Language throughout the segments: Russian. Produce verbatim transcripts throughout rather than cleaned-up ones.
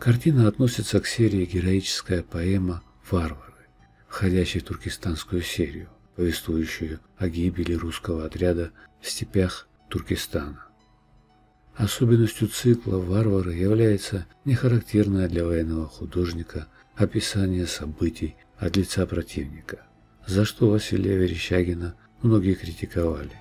Картина относится к серии «Героическая поэма «Варвары», входящей в туркестанскую серию, повествующую о гибели русского отряда в степях Туркестана. Особенностью цикла «Варвары» является нехарактерное для военного художника описание событий от лица противника, за что Василия Верещагина многие критиковали.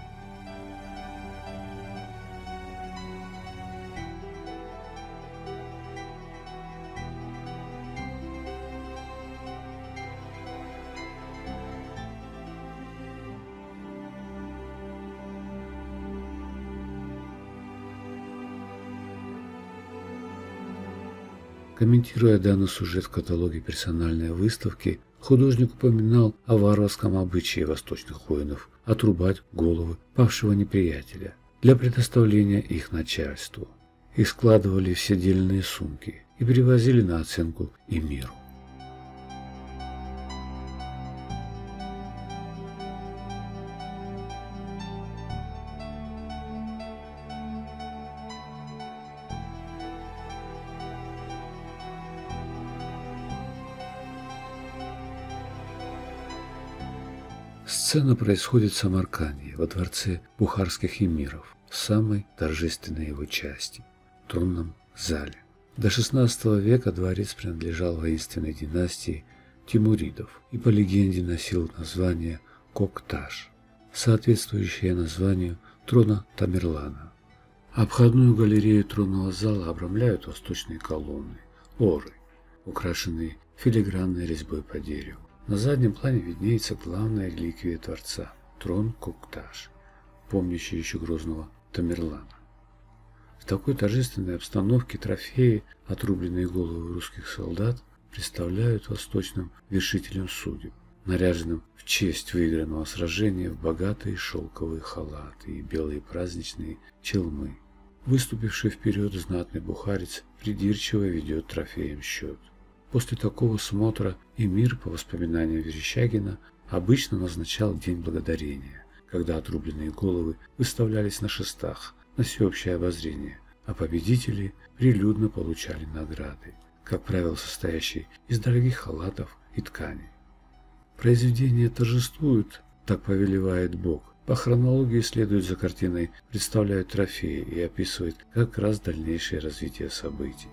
Комментируя данный сюжет в каталоге персональной выставки, художник упоминал о варварском обычае восточных воинов отрубать головы павшего неприятеля для предоставления их начальству. Их складывали в седельные сумки и привозили на оценку эмиру. Сцена происходит в Самарканде, во дворце бухарских эмиров, в самой торжественной его части – тронном зале. До шестнадцатого века дворец принадлежал воинственной династии Тимуридов и по легенде носил название Кокташ, соответствующее названию трона Тамерлана. Обходную галерею тронного зала обрамляют восточные колонны – оры, украшенные филигранной резьбой по дереву. На заднем плане виднеется главная реликвия дворца – трон Кокташ, помнящий еще грозного Тамерлана. В такой торжественной обстановке трофеи, отрубленные головы русских солдат, представляют восточным вершителям судеб, наряженным в честь выигранного сражения в богатые шелковые халаты и белые праздничные челмы. Выступивший вперед знатный бухарец придирчиво ведет трофеям счет. После такого смотра эмир, по воспоминаниям Верещагина, обычно назначал День Благодарения, когда отрубленные головы выставлялись на шестах на всеобщее обозрение, а победители прилюдно получали награды, как правило, состоящие из дорогих халатов и тканей. Произведение торжествует, так повелевает Бог. По хронологии следует за картиной, представляют трофеи и описывает как раз дальнейшее развитие событий.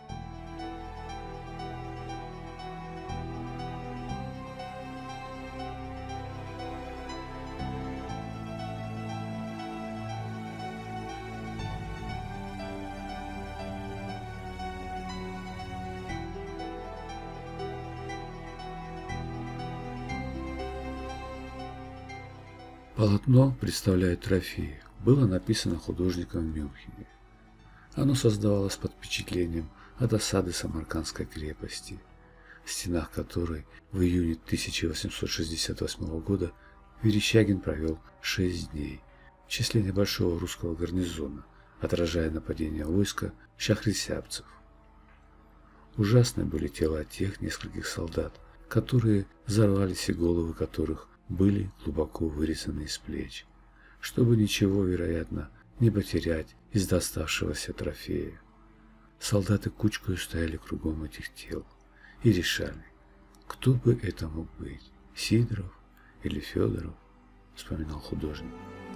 Полотно представляет трофеи. Было написано художником в Мюнхене. Оно создавалось под впечатлением от осады Самаркандской крепости, в стенах которой в июне тысяча восемьсот шестьдесят восьмого года Верещагин провел шесть дней в числе небольшого русского гарнизона, отражая нападение войска шахрисябцев. Ужасны были тела тех нескольких солдат, которые взорвались и головы которых были глубоко вырезаны из плеч, чтобы ничего, вероятно, не потерять из доставшегося трофея. Солдаты кучкой стояли кругом этих тел и решали, кто бы это мог быть, Сидоров или Федоров, вспоминал художник.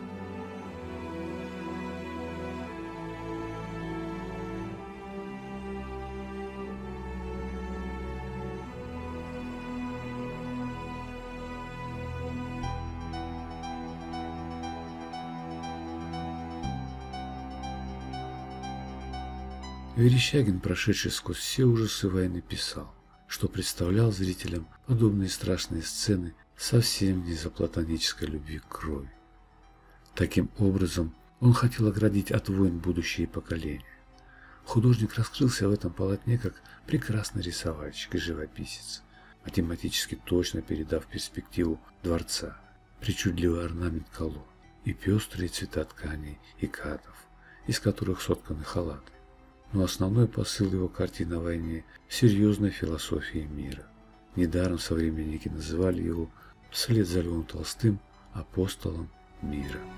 Верещагин, прошедший сквозь все ужасы войны, писал, что представлял зрителям подобные страшные сцены совсем не из-за платонической любви к крови. Таким образом, он хотел оградить от войн будущие поколения. Художник раскрылся в этом полотне как прекрасный рисовальщик и живописец, математически точно передав перспективу дворца, причудливый орнамент колонн и пестрые цвета тканей и катов, из которых сотканы халаты. Но основной посыл его картин о войне в серьезной философии мира. Недаром современники называли его, вслед за Львом Толстым, апостолом мира.